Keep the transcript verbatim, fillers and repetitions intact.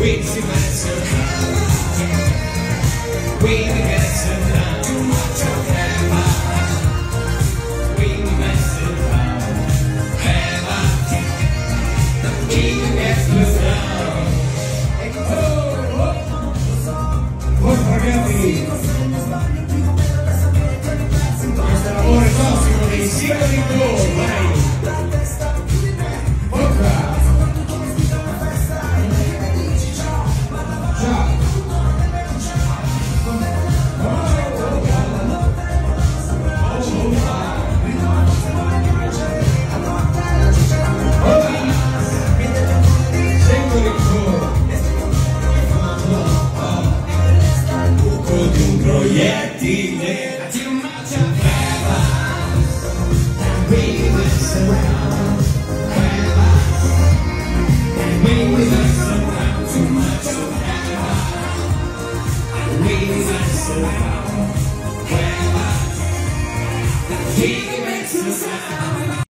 We see myself, we get around too much of ever. We mess around, ever. We get around. Oh, oh. Voi ragazzi, questo è l'amore tossico dei singoli due, vai. Proiettile too much of ever. We mess around ever. We mess around too much of ever. We mess around ever. We mess around.